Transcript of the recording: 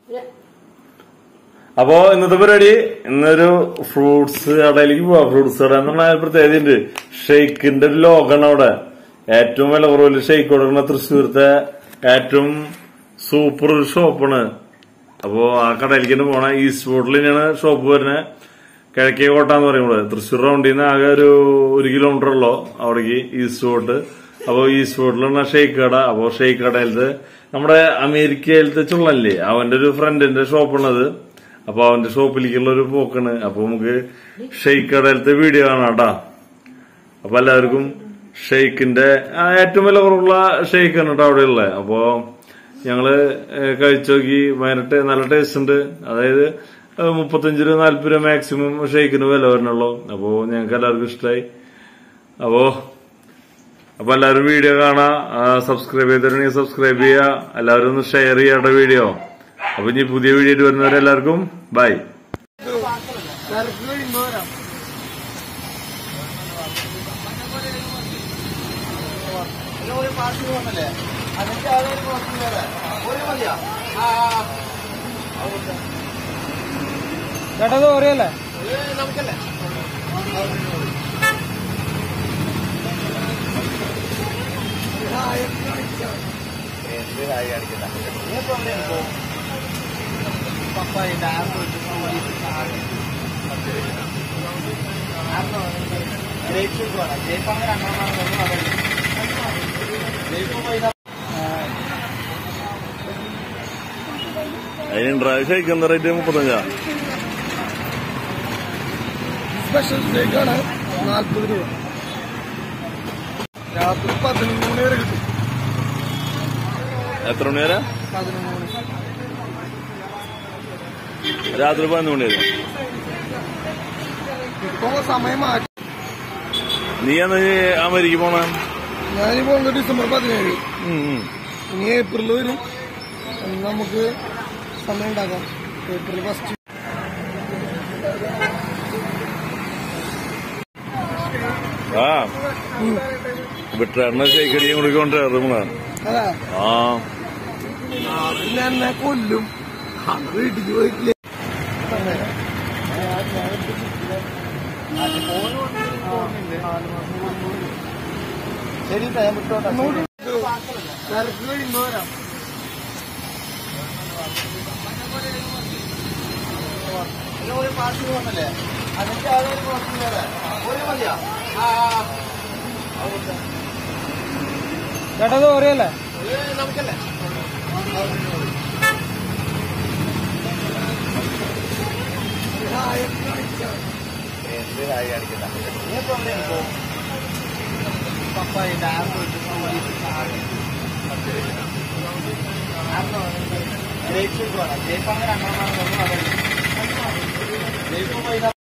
അപ്പോ ഇന്നത്തെ പരിപാടി ഇന്നൊരു ഫ്രൂട്ട്സ് കടയിലേക്ക് പോവാ. ഫ്രൂട്ട്സ് കട എന്ന് പറഞ്ഞാൽ പ്രത്യേകതയുണ്ട്. ഷെയ്ക്കിന്റെ ഒരു ലോകമാണ് അവിടെ. ഏറ്റവും വില കുറവിൽ ഷെയ്ക്ക് കൊടുക്കുന്ന തൃശ്ശൂരത്തെ ഏറ്റവും സൂപ്പർ ഒരു ഷോപ്പാണ്. അപ്പോ ആ കടയിലേക്ക് തന്നെ പോണ. ഈസ്റ്റ് ഫോർട്ടിൽ തന്നെയാണ് ഷോപ്പ് വരുന്നത്. കിഴക്കേ കോട്ട എന്ന് പറയുമ്പോൾ തൃശ്ശൂർ റൗണ്ടിൽ നിന്ന് ആകെ ഒരു 1 കിലോമീറ്റർ ഉള്ളോ അവിടേക്ക് ഈസ്റ്റ് ഫോർട്ട്. അപ്പൊ ഈസ്റ്റ് ഫോർട്ടിലുള്ള ഷെയ്ക്ക് കട. അപ്പോ ഷെയ്ക്ക് കടയിലത്തെ നമ്മുടെ അമേരിക്കയിലത്തെ ചുള്ളല്ലേ അവന്റെ ഒരു ഫ്രണ്ടിന്റെ ഷോപ്പാണത്. അപ്പൊ അവന്റെ ഷോപ്പിലേക്കുള്ള ഒരു പോക്കാണ്. അപ്പൊ നമുക്ക് ഷെയ്ക്ക് കടയിലത്തെ വീഡിയോ കാണാട്ടാ. അപ്പൊ എല്ലാവർക്കും ഷെയ്ക്കിന്റെ ഏറ്റവും വില കുറവുള്ള ഷെയ്ക്കാണ് കേട്ടോ അവിടെ ഉള്ളത്. അപ്പൊ ഞങ്ങള് കഴിച്ചു നോക്കി. ഭയങ്കര നല്ല ടേസ്റ്റ് ഉണ്ട്. അതായത് 35 രൂപ 40 രൂപ മാക്സിമം ഷെയ്ക്കിന് വില വരണുള്ളൂ. അപ്പോ ഞങ്ങൾക്ക് എല്ലാവർക്കും ഇഷ്ടമായി. അപ്പോ എല്ലാവരും വീഡിയോ കാണാ. സബ്സ്ക്രൈബ് ചെയ്തിട്ടുണ്ടെങ്കിൽ സബ്സ്ക്രൈബ് ചെയ്യുക. എല്ലാവരും ഒന്ന് ഷെയർ ചെയ്യാട്ടോ വീഡിയോ. അപ്പൊ ഇനി പുതിയ വീഡിയോ ആയിട്ട് വരുന്നവരെല്ലാവർക്കും ബൈ. ചേട്ടത് ഓരല്ലേ നമുക്കല്ലേ അതിന് ഷെയ്ക്ക് എന്താ റേറ്റ്? 35. സ്പെഷ്യൽ ഷേക്കാണ് 40 രൂപ. രാത്രി 11 മണി വരെ കിട്ടും. എത്ര മണി വരെ? 11 മണി. രാത്രി 11 മണി വരെ. ഇപ്പൊ സമയം മാറ്റി. നീ എന്ന് അമേരിക്ക പോണ? ഞാനിപ്പോ ഡിസംബർ 17. ഇനി ഏപ്രിൽ വരും. നമുക്ക് സമയം ഉണ്ടാക്കാം. ഏപ്രിൽ 1. വിട്ടേണ്ണ ഷെയ്ക്കടിയും കൂടി കൊണ്ടുവരാറുമാണ്. അതാ പിന്നെ എന്നെ കൊല്ലും. വീട്ടിക്ക് പോയിട്ടില്ലേ? ശരി ഞാൻ വിട്ടോട്ടെ. തിരക്ക് കഴിയുമ്പോ വരാം. ഒരു പാർട്ടി വന്നല്ലേ അതിന്റെ ആളൊരു ഒരു മതിയാ. ചേട്ടത് ഓരല്ലേ നമുക്കല്ലേ ജയിപ്പ് അങ്ങനെ